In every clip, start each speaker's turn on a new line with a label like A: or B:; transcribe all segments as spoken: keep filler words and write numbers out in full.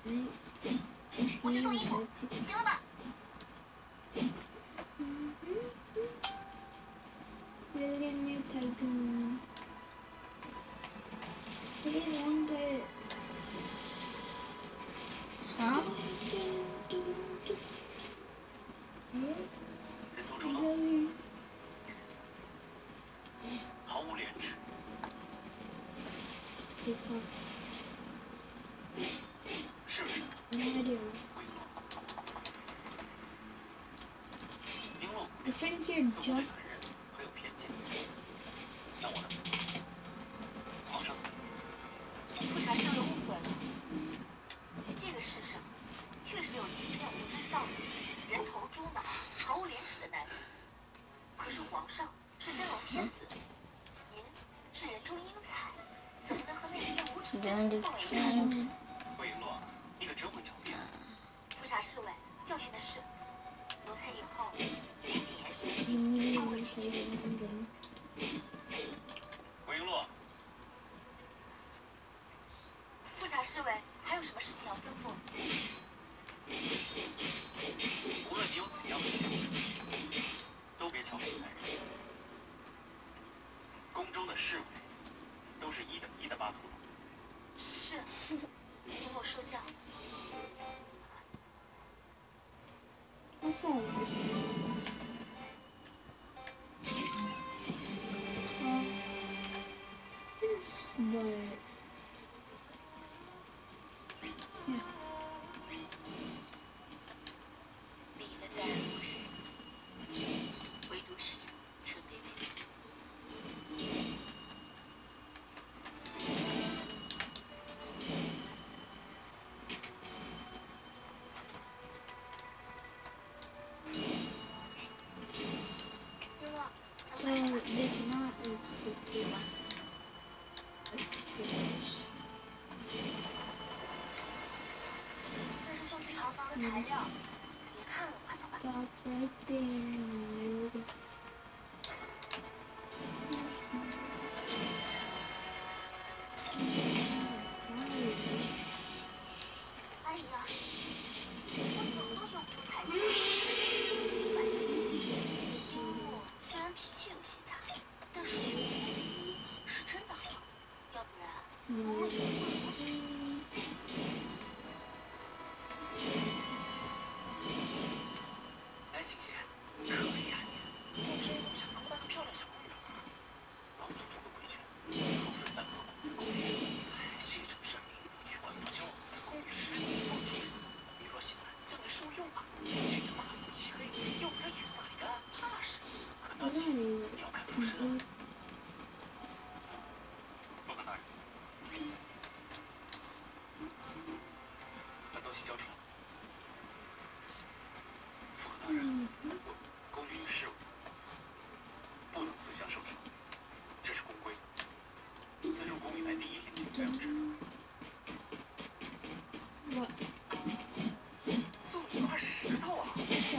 A: 没，我去送衣服，行了吧？嗯嗯嗯。有点没太懂。这种的。
B: 啊？
A: 嗯。
C: 人头猪脑，毫无廉耻。
A: 这个。
C: 是不是？
A: 哪里？ I think you're just.
C: 很有偏见。那我呢？皇上。
D: 富察氏又误会了。这个世上确实有欺骗无知少女、人头猪脑、毫无廉耻的男人。可是皇上是真龙天子，您是人中英才，怎么能和那些无耻之徒共为一体？
C: 魏璎珞，你可真会狡辩。
D: 富察侍卫教训的是，奴才以后严谨严审，不会拒绝。
C: 魏璎珞，
D: 富察侍卫还有什么事情要吩咐？
C: 无论你有怎样的想法，都别瞧不起男人。宫中的侍卫都是一等一的巴图鲁。
D: 是，请我收下。
A: 我算了。啊。Yes, but.
D: 你的在乎是，唯独是准备为。
A: So they cannot institute a situation.
D: 这是送去堂房的材料，别看了，快走吧。
A: Stop right there.
D: 阿姨啊，我怎么都说不出才气。虽然脾气有些大，但是是真的好，要不然我为什么会不行？
C: 哎，欣欣，可以啊你，天天想勾搭个漂亮小女孩，老祖宗的规矩，口水饭和苦的狗血。哎，这种事儿明不去管不教，宫里十年不出，你若信赖，将来受用啊。这些马虎漆黑，又不是去撒盐，怕是。可当心，你要看出身啊。副官大人，把东西交出来。副官大人。 宫里的事务不能私下授受，这是宫规。自入宫以来第一天就这样知道。
A: 我
C: 送你一块石头啊！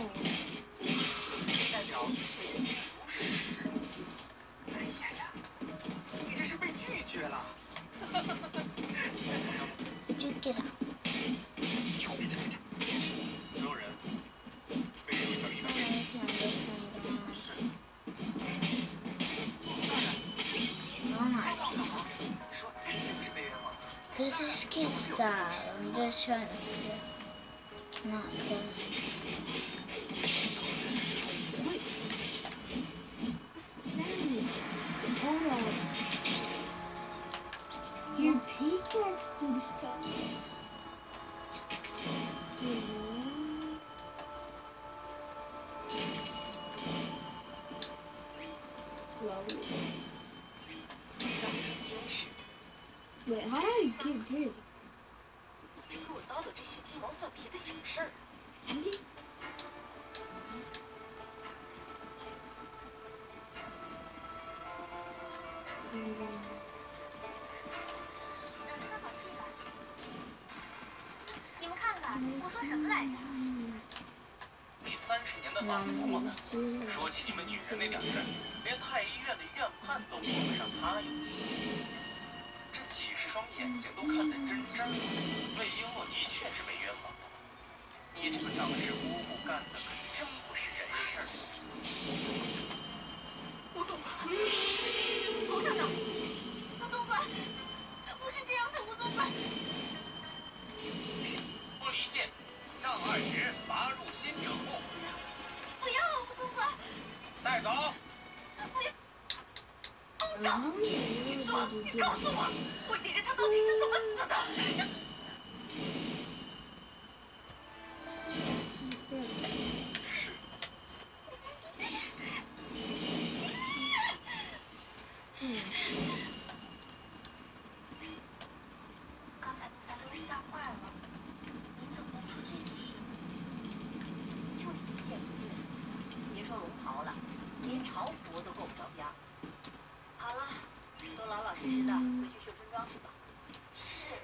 C: 代表你不是石。哎呀呀，你这是被拒绝了。
B: 就给他。
C: 别吵别吵，所有人被列为等一等。
B: Cause this kid style, I'm just trying to figure not kill him.
A: Wait. Danny, hold on. Your pickaxe to the side. Low. Wait, how do I get rid?
D: 就给我叨叨这些鸡毛蒜皮的小事儿。
A: How do you? Mm.
D: 让他好气吧。你们看看，我说什么来着？
C: 你三十年的老嬷嬷，说起你们女人那点事儿，连太医院的院判都比不上她有经验。这几十双眼睛都看得真真的。魏璎珞的确是被冤枉的，你这个掌事姑姑干的可真不是人事儿。
D: 吴总管，侯校长，吴总管，不是这样的，吴总管。
C: 不理解，正二十拔入新者库。
D: 不要，吴总管。
C: 带走。
D: 不要。部长，你说，你告诉我，我姐姐她到底是怎么死的？刚才大家都吓坏了，你怎么能说这些事？就你一件一件的事，别说龙袍了，连朝服都够不着边儿。好了，都老老实实的回去绣春装去吧。是。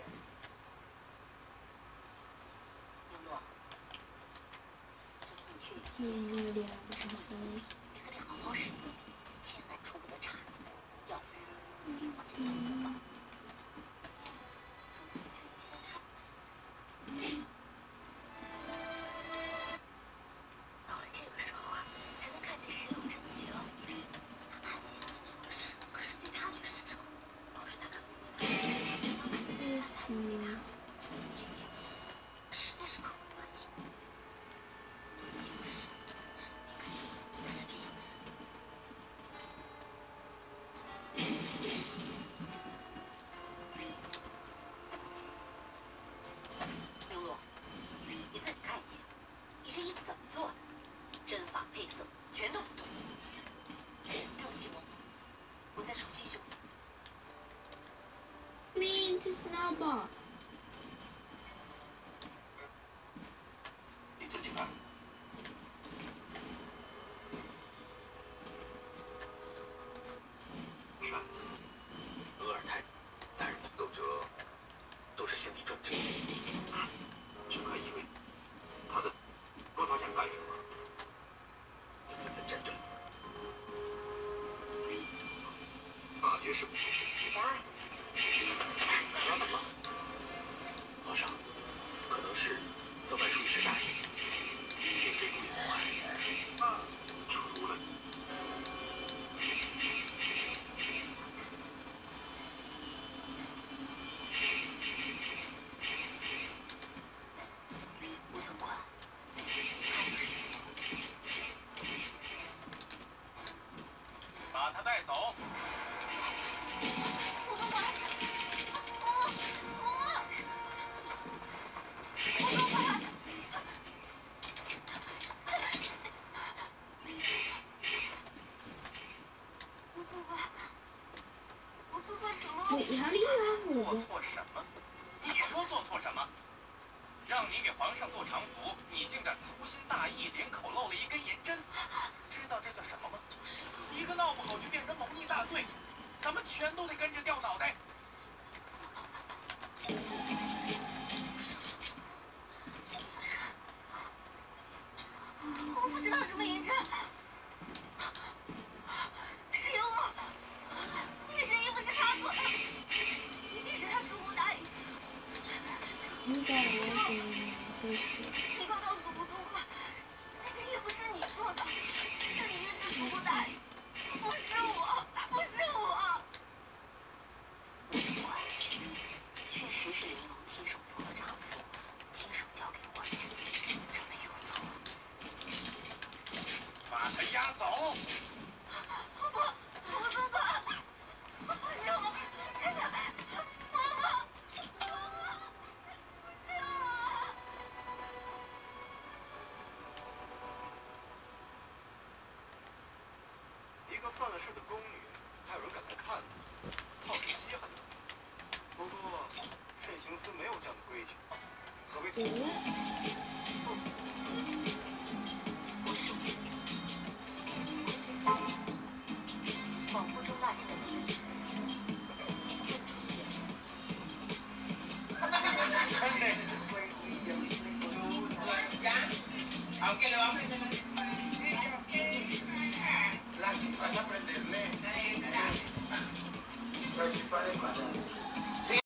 D: 璎珞，这次你去演戏，你可得好好审问，千万出不得岔子，要不然别往这当中了。到了这个时候啊，才能看见谁有真情。他怕自己做错事，可是对他却是诚，保持他看不明白，只能把自己的孩子给他，实在是可不关心。璎珞，你自己看一下，你这衣服怎么做的？针法配色全都不对。对不起，我，我再重新修。
A: 命这是闹吧？
C: 你自己看。是啊，额尔泰担任奏折都是心理正直，只可以为他的多着想干什么？你们在针对大学是不是？那怎么？皇上，可能是奏外书一时大意，并非故意祸害。那除了
D: 吴总管，
C: 把他带走。
D: 吴总管，我我吴总管。吴总管，我做错什么了？
A: 你哪里有
C: 做
A: 我？
C: 错什么？你说做错什么？让你给皇上做常服，你竟然粗心大意，连口漏了一根银针，知道这叫什么吗？一个闹不好就变成谋逆大罪，咱们全都得跟着掉脑袋。
D: 我不知道什么银针，是璎珞，那件衣服是他做的，一定是他疏忽大意。
A: 应该我给你回去。
D: 你快告诉吴总管，那件衣服是你做的，是你一时疏忽大意，不是我，不是我。吴总管，确实是璎珞亲手做的常服，亲手交给我的，这没有错。
C: 把他押走。
D: 不，吴总管，不是我，真的，妈妈，妈妈，不是我。
C: 一个犯了事的宫女，还有人敢来看呢，倒是稀罕的。不过，慎刑司没有这样的规矩。何为？
A: 我